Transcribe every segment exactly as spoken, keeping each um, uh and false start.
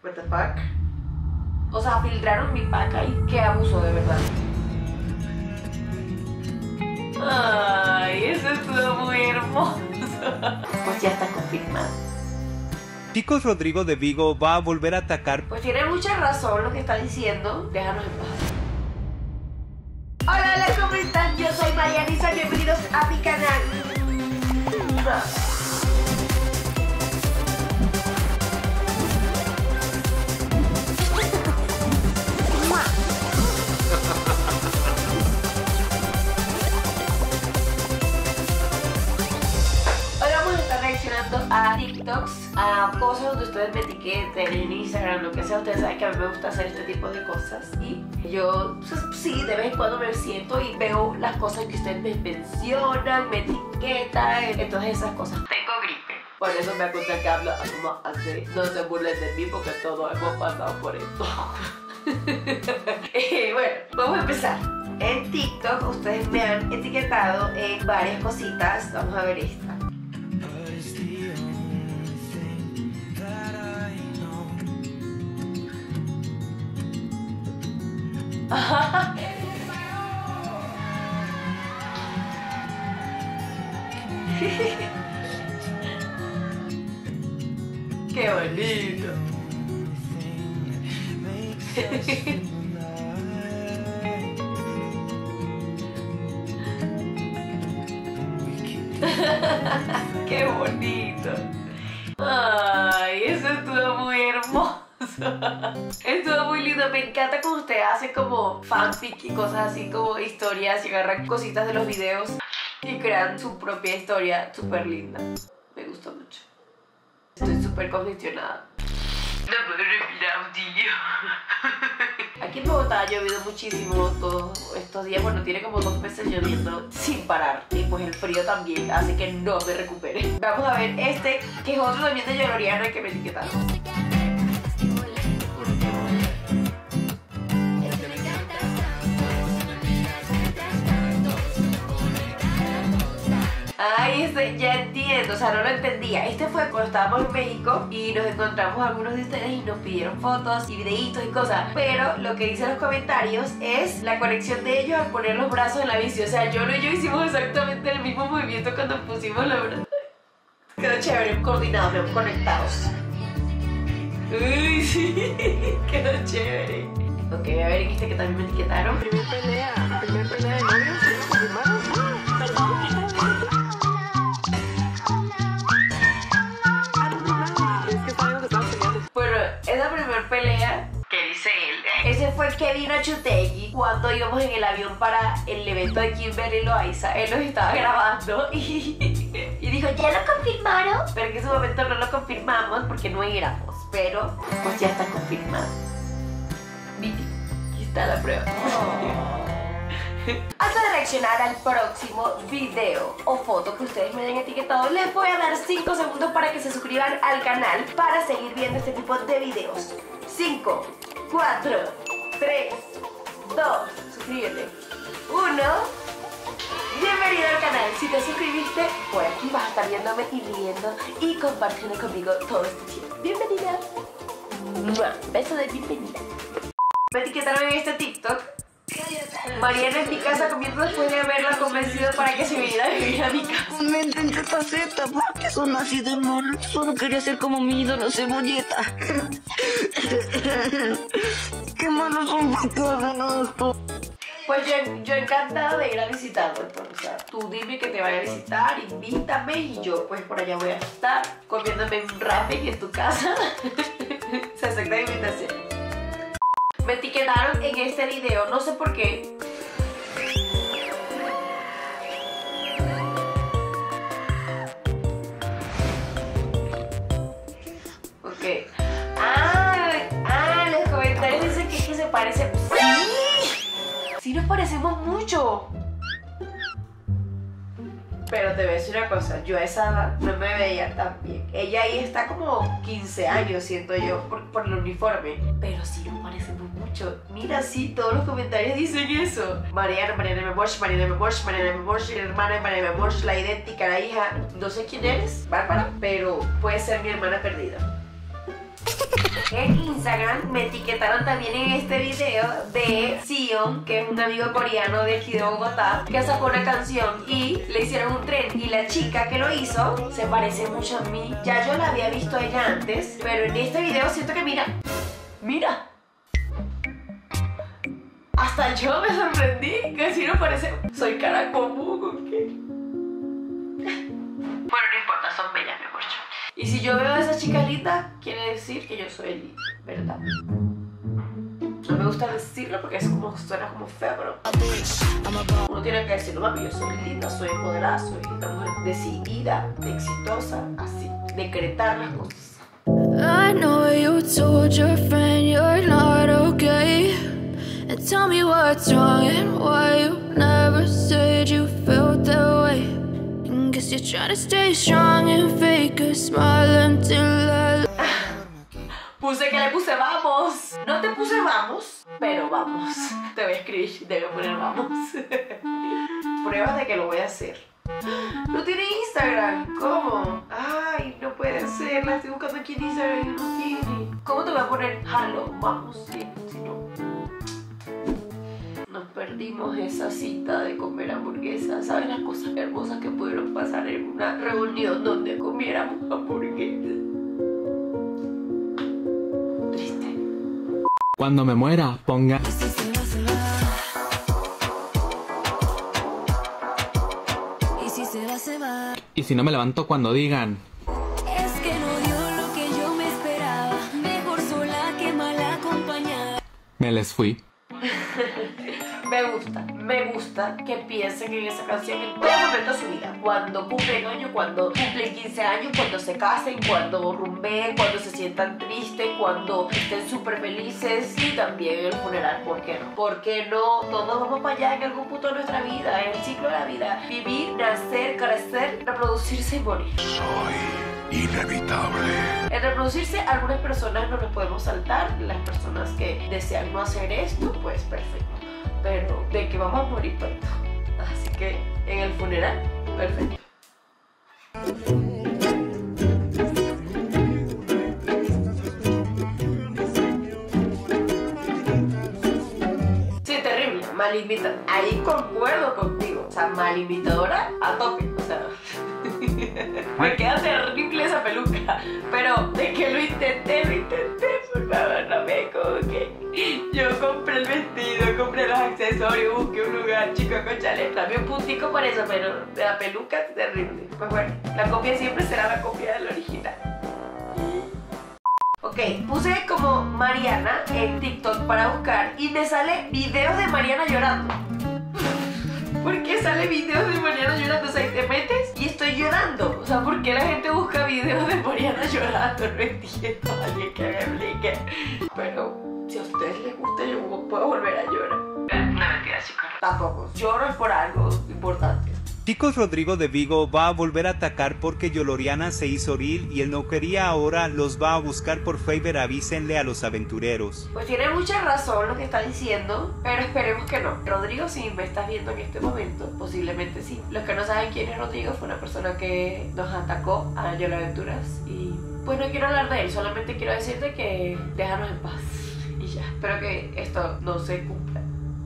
What the fuck? O sea, filtraron mi pack ahí. Qué abuso, de verdad. Ay, eso estuvo muy hermoso. Pues ya está confirmado. Chicos, Rodrigo de Vigo va a volver a atacar. Pues tiene mucha razón lo que está diciendo. Déjanos en paz. Hola, hola, ¿cómo están? Yo soy Marianisa. Bienvenidos a mi canal. A TikToks, a cosas donde ustedes me etiqueten en Instagram, lo que sea. Ustedes saben que a mí me gusta hacer este tipo de cosas y yo pues, sí, de vez en cuando me siento y veo las cosas que ustedes me mencionan, me etiquetan, entonces esas cosas. Tengo gripe, por eso me gusta que hablo como así. No se burlen de mí porque todos hemos pasado por esto. Y bueno, vamos a empezar. En TikTok ustedes me han etiquetado en varias cositas. Vamos a ver esta. ¡Qué bonito! ¡Qué bonito! ¡Ay, eso estuvo muy hermoso! Estuvo muy lindo, me encanta cuando ustedes hacen como fanfic y cosas así, como historias, y agarran cositas de los videos y crean su propia historia súper linda. Me gustó mucho. Estoy súper congestionada. No puedo respirar, tío. Aquí en Bogotá ha llovido muchísimo todos estos días. Bueno, tiene como dos meses lloviendo sin parar. Y pues el frío también hace que no me recupere. Vamos a ver este, que es otro también de Yoloriana que me etiquetaron. Ay, este, ya entiendo, o sea, no lo entendía. Este fue cuando estábamos en México y nos encontramos a algunos de ustedes y nos pidieron fotos y videitos y cosas. Pero lo que dicen los comentarios es la conexión de ellos al poner los brazos en la bici. O sea, Yolo y yo hicimos exactamente el mismo movimiento cuando pusimos los brazos. Quedó chévere, coordinados, conectados. Uy, sí, quedó chévere. Ok, a ver, ¿viste que también me etiquetaron? Primer pelea, primer pelea de novios, hermanos. Bueno, esa primer pelea que dice él, ese fue Kevin Ochutegui cuando íbamos en el avión para el evento de Kimberly Loaiza. Él nos estaba grabando y, y dijo, ¿ya lo confirmaron? Pero en ese momento no lo confirmamos porque no éramos, pero pues ya está confirmado. Viti, aquí está la prueba. Oh. Antes de reaccionar al próximo video o foto que ustedes me hayan etiquetado, les voy a dar cinco segundos para que se suscriban al canal para seguir viendo este tipo de videos. cinco, cuatro, tres, dos, suscríbete, uno. Bienvenido al canal. Si te suscribiste, pues aquí vas a estar viéndome y riendo y compartiendo conmigo todo este tiempo. Bienvenida. Beso de bienvenida. Me etiquetaron en este TikTok. Mariana en mi casa comiendo después de haberla convencido para que se viniera a vivir a mi casa. Me intenté faceta porque son así de mono. Solo quería ser como mi ídolo Cebolleta. Qué malos son porque hacen esto. Pues yo, yo encantada de ir a visitarlo. Entonces, o sea, tú dime que te vaya a visitar, invítame y yo pues por allá voy a estar comiéndome un ramen en tu casa. Se acepta la invitación. Me etiquetaron en este video, no sé por qué. Ok. Ah, ah, los comentarios dicen que, es que se parece. ¡Sí! Sí nos parecemos mucho. Pero te voy a decir una cosa, yo a esa edad no me veía tan bien. Ella ahí está como quince años, siento yo, por, por el uniforme. Pero sí nos parecemos mucho. Mira, sí, todos los comentarios dicen eso. Mariana, Mariana Memosh, Mariana Memosh, Mariana Memosh, mi hermana Mariana Memosh, la idéntica, la hija. No sé quién eres, Bárbara, pero puede ser mi hermana perdida. en Instagram. Me etiquetaron también en este video de Sion, que es un amigo coreano de aquí de Bogotá, que sacó una canción y le hicieron un tren. Y la chica que lo hizo se parece mucho a mí. Ya yo la había visto a ella antes, pero en este video siento que mira, mira. Hasta yo me sorprendí, que si no parece... Soy cara común, ¿o qué? Bueno, no importa, son bellas, mejor. Y si yo veo a esa chica linda, quiere decir que yo soy linda, ¿verdad? No me gusta decirlo porque es como, suena como feo, pero... Uno tiene que decirlo, mami, yo soy linda, soy empoderada, soy una mujer decidida, exitosa, así. Decretar las cosas. I know you told your friend you're not okay. And tell me what's wrong and why you never said you felt that way. And guess you're trying to stay strong and fake a smile until I... Puse que le puse vamos. No te puse vamos, pero vamos. Te voy a escribir, te voy a poner vamos. Pruebas de que lo voy a hacer. No tiene Instagram, ¿cómo? Ay, no puede ser, la estoy buscando aquí en Instagram y no tiene. ¿Cómo te voy a poner hello, vamos? Si, si no... Nos perdimos esa cita de comer hamburguesas. ¿Sabes las cosas hermosas que pudieron pasar en una reunión donde comiéramos hamburguesas? Triste. Cuando me muera, ponga... Y si se va, se va. Y si se va, se va. Y si no me levanto cuando digan... Es que no dio lo que yo me esperaba. Mejor sola que mal acompañada. Me les fui. Me gusta, me gusta que piensen en esa canción en todo momento de su vida. Cuando cumplen años, cuando cumplen quince años, cuando se casen, cuando rumbeen, cuando se sientan tristes, cuando estén súper felices y también en el funeral, ¿por qué no? ¿Por qué no? Todos vamos para allá en algún punto de nuestra vida, en el ciclo de la vida. Vivir, nacer, crecer, reproducirse y morir. Soy inevitable. En reproducirse, algunas personas no nos podemos saltar. Las personas que desean no hacer esto, pues perfecto. Pero de que vamos a morir pronto. Así que en el funeral, perfecto. Sí, terrible, mal invitadora. Ahí concuerdo contigo. O sea, mal invitadora a tope. O sea, me queda terrible esa peluca. Pero de que lo intenté, lo intenté. Por favor, no me equivoqué. Yo compré el vestido, compré los accesorios, busqué un lugar, chico, con chalet. Dame un puntico por eso, pero de la peluca es terrible. Pues bueno, la copia siempre será la copia del original. Ok, puse como Mariana en TikTok para buscar y me sale videos de Mariana llorando. ¿Por qué sale videos de Mariana llorando? O sea, te metes y estoy llorando. O sea, ¿por qué la gente busca videos de Mariana llorando? No entiendo, alguien que me explique. Pero si a ustedes les gusta, yo puedo volver a llorar. No, mentira, chicos. Tampoco. Lloro es por algo importante. Chicos, Rodrigo de Vigo va a volver a atacar porque Yoloriana se hizo reel y él no quería, ahora los va a buscar por favor, avísenle a los aventureros. Pues tiene mucha razón lo que está diciendo, pero esperemos que no. Rodrigo, si me estás viendo en este momento, posiblemente sí. Los que no saben quién es Rodrigo, fue una persona que nos atacó a Yola Aventuras y pues no quiero hablar de él, solamente quiero decirte que déjanos en paz y ya. Espero que esto no se cumpla.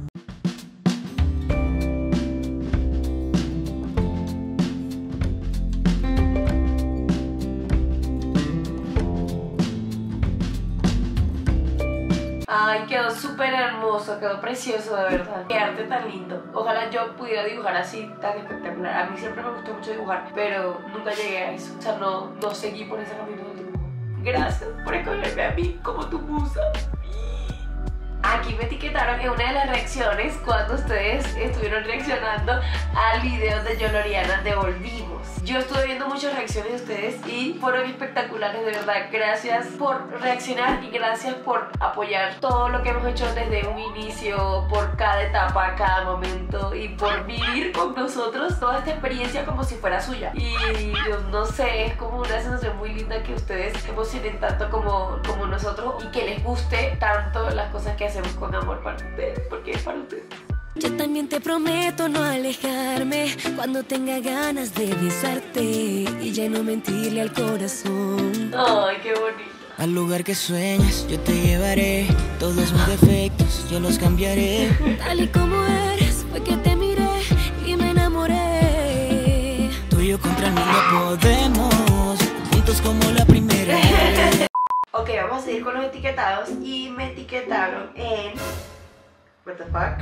Ay, quedó súper hermoso, quedó precioso, de verdad. Qué arte tan lindo. Ojalá yo pudiera dibujar así, tan espectacular. A mí siempre me gustó mucho dibujar, pero nunca llegué a eso. O sea, no, no seguí por ese camino del dibujo. Gracias por escogerme a mí como tu musa. Aquí me etiquetaron en una de las reacciones cuando ustedes estuvieron reaccionando al video de Yoloriana de Volvimos. Yo estuve viendo muchas reacciones de ustedes y fueron espectaculares, de verdad. Gracias por reaccionar y gracias por apoyar todo lo que hemos hecho desde un inicio, por cada etapa, cada momento y por vivir con nosotros toda esta experiencia como si fuera suya. Y yo no sé, es como una sensación muy linda que ustedes se emocionen tanto como, como nosotros y que les guste tanto las cosas que hacemos con amor para ustedes, porque es para ustedes. Yo también te prometo no alejarme cuando tenga ganas de besarte y ya no mentirle al corazón. Ay, qué bonito. Al lugar que sueñas yo te llevaré. Todos mis defectos yo los cambiaré. Tal y como eres, fue que te miré y me enamoré. Tú y yo contra el mundo podemos, juntos como la primera vez. Ok, vamos a seguir con los etiquetados. Y me etiquetaron en... What the fuck?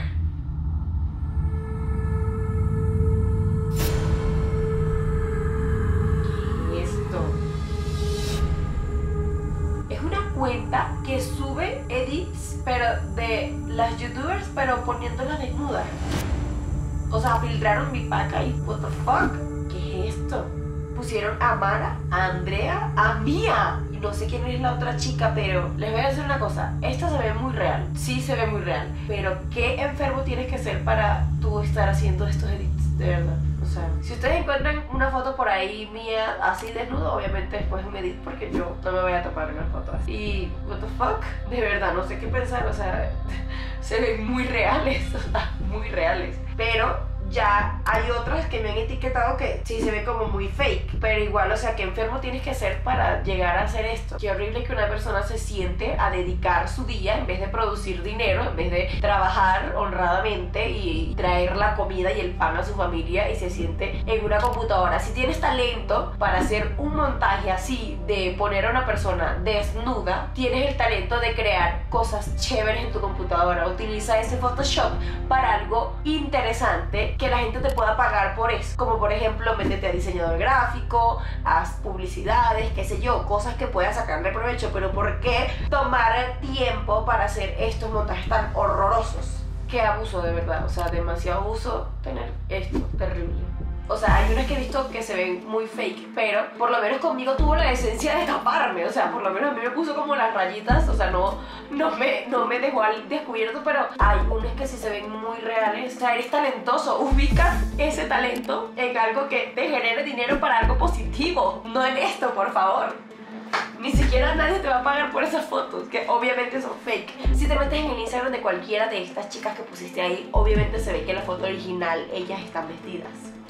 ¿Qué es esto? Es una cuenta que sube edits, pero de las youtubers, pero poniéndolas desnudas. O sea, filtraron mi paca y what the fuck? ¿Qué es esto? Pusieron a Mara, a Andrea, a Mía. Y no sé quién es la otra chica, pero les voy a decir una cosa. Esta se ve muy real. Sí se ve muy real. Pero qué enfermo tienes que ser para tú estar haciendo estos edits, de verdad. O sea, si ustedes encuentran una foto por ahí mía así desnuda, obviamente después un edit, porque yo no me voy a tapar una foto así. Y what the fuck, de verdad, no sé qué pensar. O sea, se ven muy reales, o sea, muy reales. Pero ya hay otras que me han etiquetado que sí se ve como muy fake. Pero igual, o sea, qué enfermo tienes que ser para llegar a hacer esto. Qué horrible que una persona se siente a dedicar su día, en vez de producir dinero, en vez de trabajar honradamente y traer la comida y el pan a su familia, y se siente en una computadora. Si tienes talento para hacer un montaje así, de poner a una persona desnuda, tienes el talento de crear cosas chéveres en tu computadora. Utiliza ese Photoshop para algo interesante, que la gente te pueda pagar por eso. Como por ejemplo, métete a diseñador gráfico, haz publicidades, qué sé yo, cosas que puedas sacarle provecho. Pero ¿por qué tomar tiempo para hacer estos montajes tan horrorosos? Qué abuso, de verdad. O sea, demasiado abuso tener esto, terrible. O sea, hay unas que he visto que se ven muy fake, pero por lo menos conmigo tuvo la esencia de taparme. O sea, por lo menos a mí me puso como las rayitas. O sea, no, no, me, no me dejó al descubierto, pero hay unas que sí se ven muy reales. O sea, eres talentoso. Ubica ese talento en algo que te genere dinero para algo positivo. No en esto, por favor. Ni siquiera nadie te va a pagar por esas fotos, que obviamente son fake. Si te metes en el Instagram de cualquiera de estas chicas que pusiste ahí, obviamente se ve que en la foto original ellas están vestidas.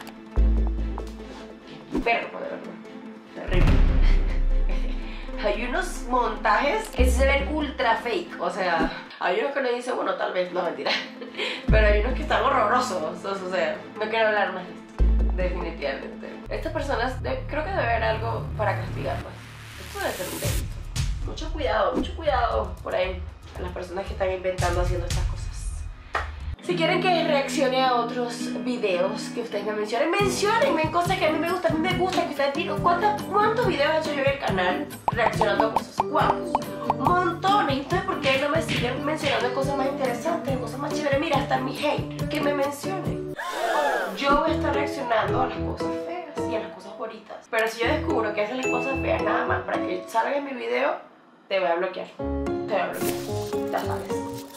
Perro, de verdad. Terrible. Hay unos montajes que se ven ultra fake. O sea, hay unos que uno dice, bueno, tal vez, no, mentira. Pero hay unos que están horrorosos. O sea, no quiero hablar más de esto. Definitivamente. Estas personas, de, creo que debe haber algo para castigarlas. Esto debe ser un delito. Mucho cuidado, mucho cuidado por ahí a las personas que están inventando haciendo estas cosas. Si quieren que reaccione a otros videos que ustedes me mencionen, menciónenme en cosas que a mí me gustan. A mí me gusta que ustedes digan ¿cuántos, cuántos videos he hecho yo en el canal reaccionando a cosas? ¿Cuántos? Montones. Entonces, ¿por qué no me siguen mencionando cosas más interesantes, cosas más chéveres? Mira, hasta mi hate, que me mencionen. Yo voy a estar reaccionando a las cosas feas y a las cosas bonitas. Pero si yo descubro que hacen las cosas feas nada más para que salga en mi video, te voy a bloquear. Te voy a bloquear. Ya sabes.